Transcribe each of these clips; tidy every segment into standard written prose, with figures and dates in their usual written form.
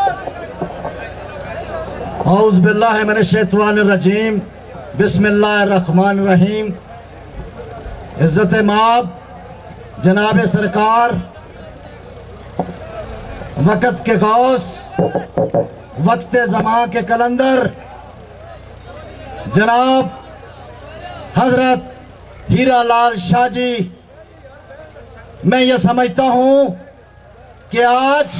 औज़ बिल्लाहि मिनश शैतानिर रजीम, बिस्मिल्लाहिर रहमानिर रहीम। इज़्ज़त माब जनाब सरकार, वक़्त के गौस, वक्त ज़मां के कलंदर जनाब हजरत हीरा लाल शाह जी, मैं ये समझता हूं कि आज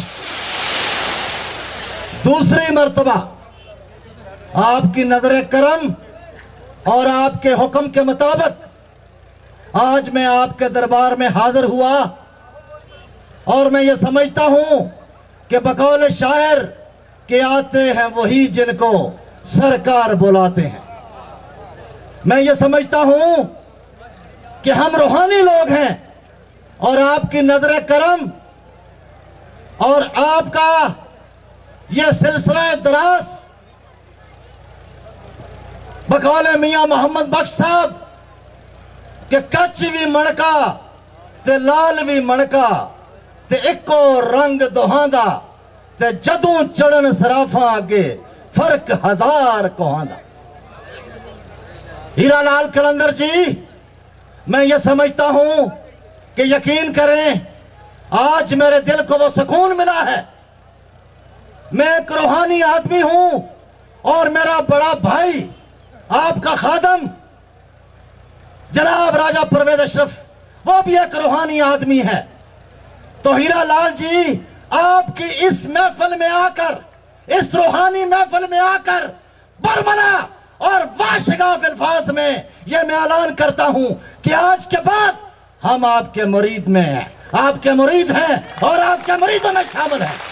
दूसरी मर्तबा आपकी नजर करम और आपके हुक्म के मुताबिक आज मैं आपके दरबार में हाजिर हुआ। और मैं ये समझता हूं कि बकौल शायर के आते हैं वही जिनको सरकार बुलाते हैं। मैं ये समझता हूं कि हम रूहानी लोग हैं और आपकी नजर करम और आपका यह सिलसिला दराज बकौल मियां मोहम्मद बख्श साहब के कच्च भी मणका ते लाल भी मणका ते इको रंग दोहांदा ते जदों चढ़न सराफा अगे फर्क हजार कोहांदा। हीरा लाल कलंदर जी, मैं ये समझता हूं कि यकीन करें आज मेरे दिल को वो सुकून मिला है। मैं एक रूहानी आदमी हूं और मेरा बड़ा भाई आपका खादम जनाब राजा परवेज अशरफ वो भी एक रूहानी आदमी है। तो हीरा लाल जी, आपकी इस महफिल में आकर, इस रूहानी महफिल में आकर बरमला और वाशगाफ अल्फाज में यह मैं ऐलान करता हूं कि आज के बाद हम आपके मुरीद में हैं, आपके मुरीद हैं और आपके मुरीदों में शामिल हैं।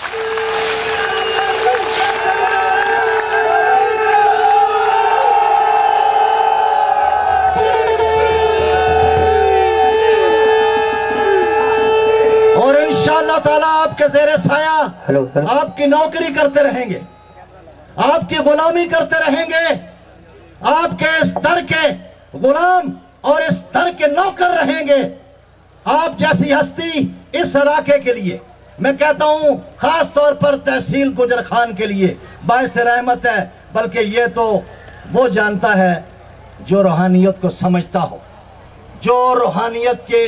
और इंशाअल्लाह ताला आपके ज़ेरे साया आपकी नौकरी करते रहेंगे, आपकी गुलामी करते रहेंगे, आपके इस दर के गुलाम और इस दर के नौकर रहेंगे। आप जैसी हस्ती इस इलाके के लिए, मैं कहता हूं खास तौर पर तहसील गुजर खान के लिए बाइस रहमत है। बल्कि ये तो वो जानता है जो रूहानियत को समझता हो, जो रूहानियत के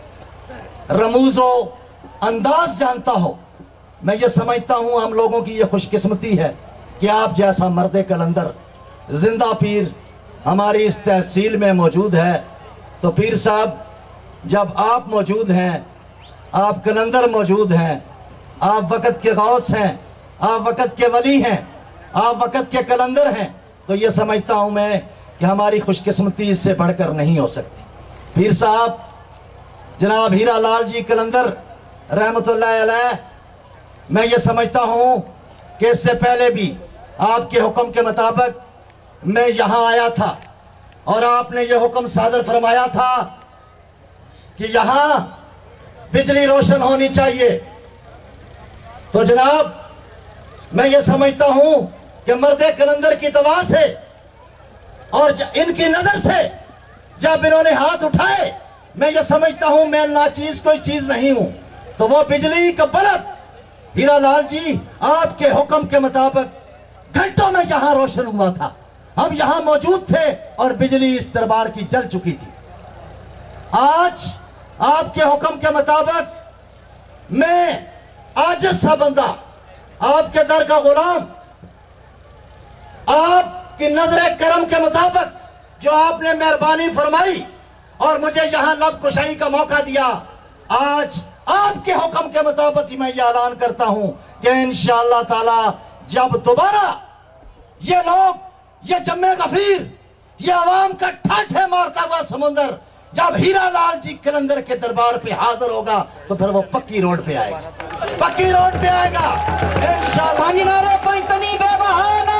रमूजो अंदाज जानता हो। मैं ये समझता हूं हम लोगों की ये खुशकिस्मती है कि आप जैसा मर्द कलंदर जिंदा पीर हमारी इस तहसील में मौजूद है। तो पीर साहब, जब आप मौजूद हैं, आप कलंदर मौजूद हैं, आप वक़्त के गौस हैं, आप वक़्त के वली हैं, आप वक़्त के कलंदर हैं, तो ये समझता हूं मैं कि हमारी खुशकिस्मती इससे बढ़कर नहीं हो सकती। पीर साहब जनाब हीरा लाल जी कलंदर रहमतुल्लाह अलैह, मैं ये समझता हूं कि इससे पहले भी आपके हुक्म के मुताबिक मैं यहां आया था और आपने ये हुक्म सादर फरमाया था कि यहां बिजली रोशन होनी चाहिए। तो जनाब मैं ये समझता हूं कि मर्दे कलंदर की दवा से और इनकी नजर से जब इन्होंने हाथ उठाए, मैं ये समझता हूं मैं नाचीज कोई चीज नहीं हूं। तो वो बिजली का बल्ब हीरा लाल जी आपके हुक्म के मुताबिक घंटों में यहां रोशन हुआ था। हम यहां मौजूद थे और बिजली इस दरबार की जल चुकी थी। आज आपके हुक्म के मुताबिक मैं आजिज़ सा बंदा, आपके दर का गुलाम, आपकी नजर करम के मुताबिक जो आपने मेहरबानी फरमाई और मुझे यहां लब कुशाई का मौका दिया, आज आपके हुक्म के मुताबिक मैं ये ऐलान करता हूं कि इंशाअल्लाह ताला जब दोबारा ये लोग, ये जम्मे गफीर, ये अवाम का ठाठे मारता हुआ समुंदर जब हीरा लाल जी कलंदर के दरबार पे हाजिर होगा तो फिर वो पक्की रोड पे आएगा, पक्की रोड पे आएगा इंशाअल्लाह। नारे पैतनी बेबहाना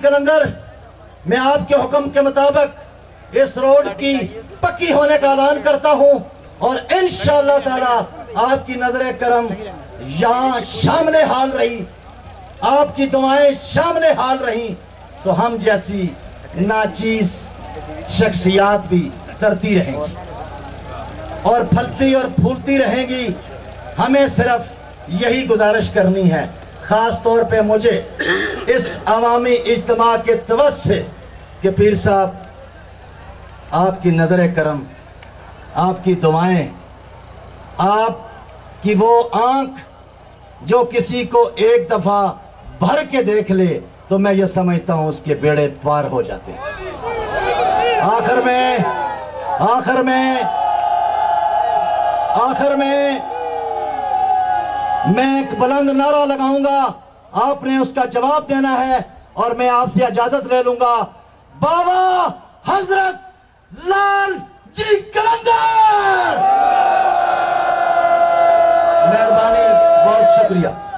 कलंदर, मैं आपके हुक्म के मुताबिक इस रोड की पक्की होने का ऐलान करता हूं और इंशाअल्लाह ताला आपकी नजर करम यहाँ शामिल हाल रही, आपकी दुआएं शामिल हाल रही तो हम जैसी नाचीज शख्सियात भी तरती रहेंगी और फलती और फूलती रहेंगी। हमें सिर्फ यही गुजारिश करनी है, खास तौर पे मुझे इस अवामी इज्तिमा के तवज्जुह से कि पीर साहब आपकी नजर करम, आपकी दुआएं, आपकी वो आंख जो किसी को एक दफा भर के देख ले तो मैं ये समझता हूं उसके बेड़े पार हो जाते हैं। आखिर में मैं एक बुलंद नारा लगाऊंगा, आपने उसका जवाब देना है और मैं आपसे इजाजत ले लूंगा। बाबा हजरत लाल जी कलंदर, मेहरबानी, बहुत शुक्रिया।